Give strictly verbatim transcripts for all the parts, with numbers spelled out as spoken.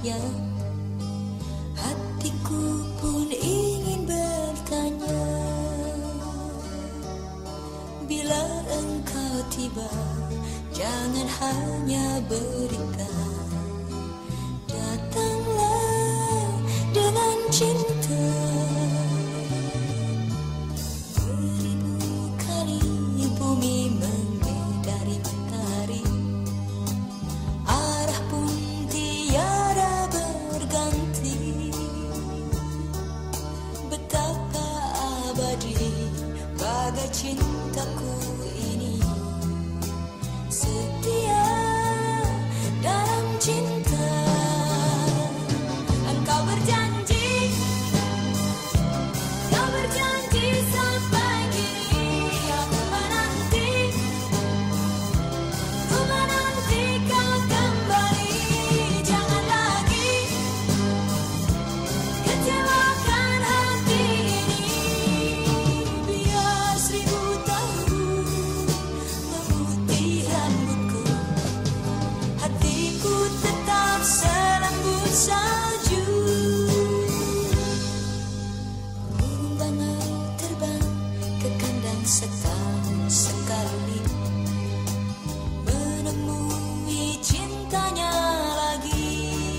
indahnya. Hatiku pun ingin bertanya, bila engkau tiba, jangan hanya berita. Datanglah dengan cinta. Beribu kali bumi mengedari matahari, arah pun tiada berganti. Betapa abadi bagai cintaku ini, setia dalam cinta. Engkau berjanji, kau berjanji sampai kini. Aku menanti, ku menanti kau kembali. Jangan lagi kecewakan hati ini. Biar seribu tahun memutih rambutku, hatiku tetap selembut salju. Burung bangau terbang ke kandang setahun sekali, menemui cintanya lagi.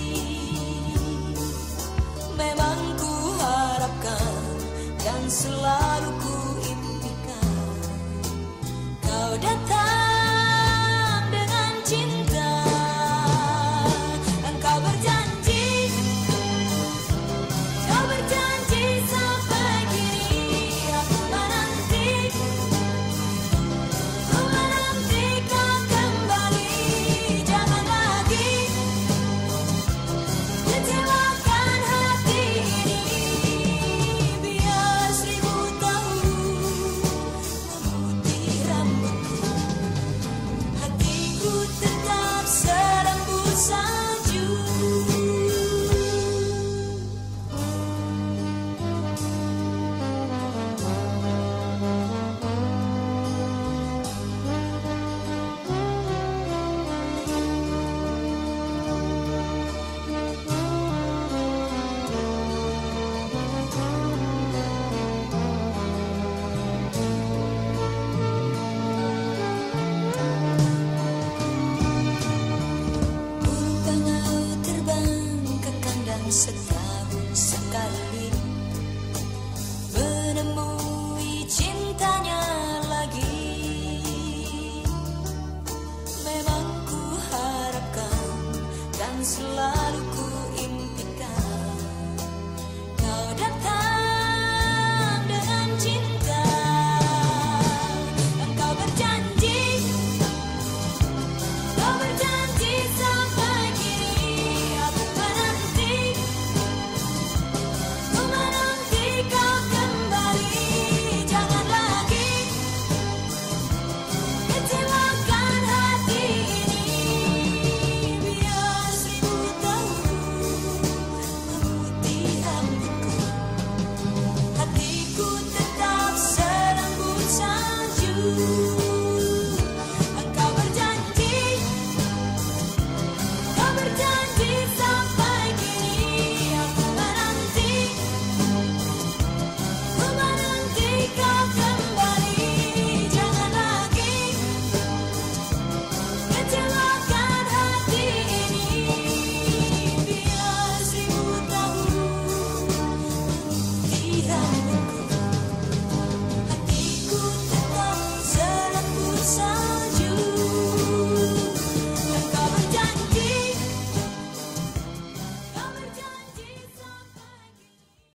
Memang ku harapkan dan selalu ku impikan kau datang